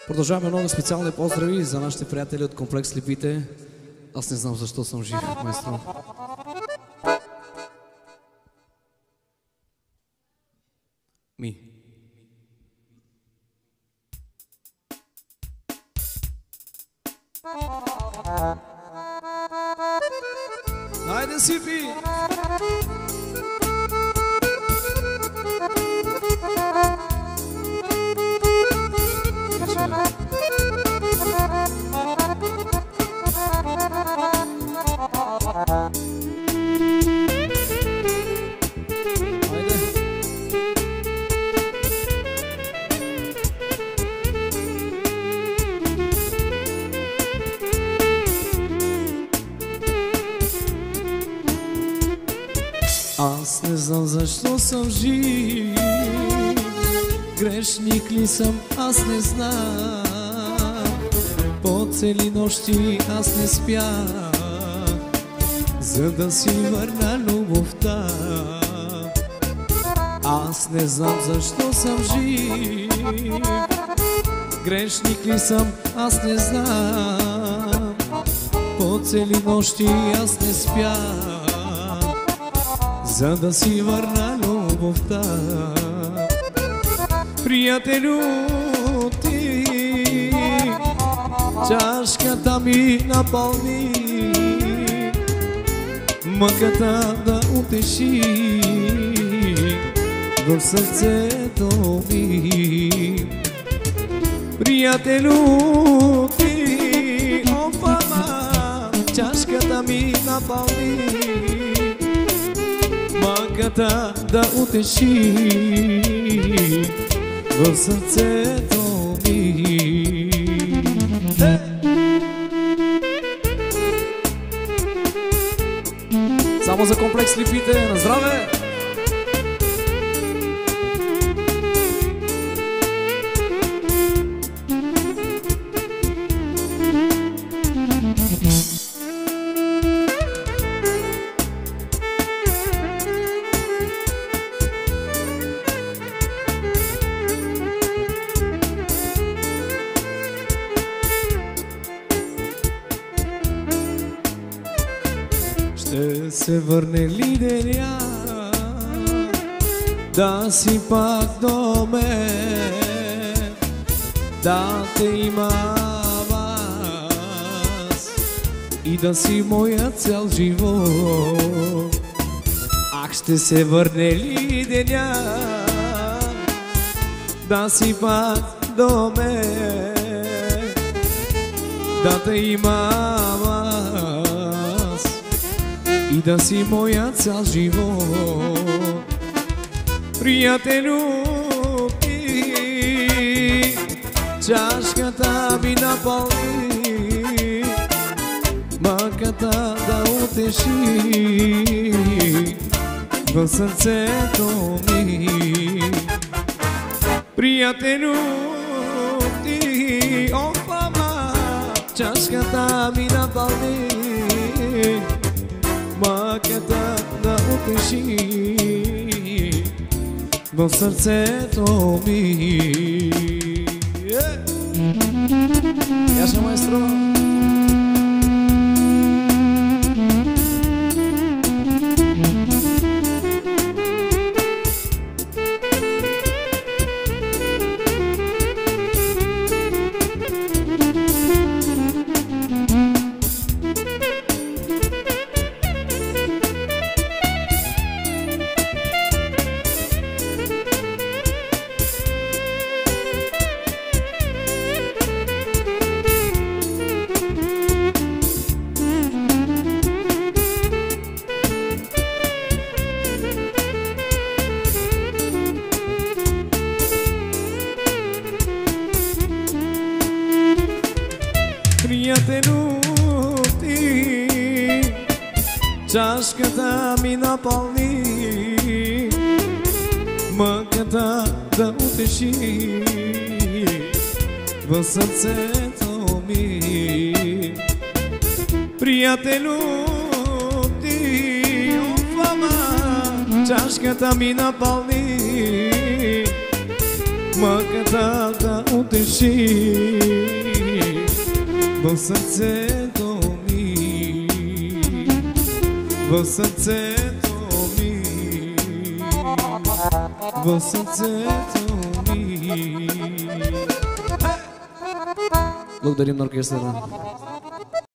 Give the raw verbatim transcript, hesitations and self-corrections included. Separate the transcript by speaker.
Speaker 1: Продължаваме много специални поздрави за нашите приятели от комплекс Липите. Аз не знам защо съм жив, майстро. Ми. Хайде, Сипи!
Speaker 2: Аз не знам защо съм жив, грешник ли съм, аз не знам. По цели нощи аз не спя, за да си върна любовта. Аз не знам защо съм жив, грешник ли съм, аз не знам. По цели нощи аз не спя, за да си върна любовта. Приятелю ти, чашката ми напълни, мъката да утеши в сърцето ми. Приятелю ти, о мама, чашката ми напълни, мъката да утеши в сърцето ми.
Speaker 1: Само за комплекс Липите, на здраве!
Speaker 2: Ще се върне ли деня да си пак до мен, да те имам аз и да си моя цял живот? Ах, ще се върне ли деня да си пак до мен, да те имам аз и да си моя цял живот? Приятелю ти, чашката ми напълни, мъката да утеши в сърцето ми. Приятелю ти, о мама, чашката ми напълни, мъката да утеши в сърцето ми.
Speaker 1: Яша, майстро!
Speaker 2: Приятелю ти, чашката ми напълни, мъката да утеши в сърцето ми. Приятелю ти, о мама, чашката ми напълни, мъката да утеши в сърцето ми, в сърцето ми, в сърцето ми.
Speaker 1: Благодарим на оркестъра.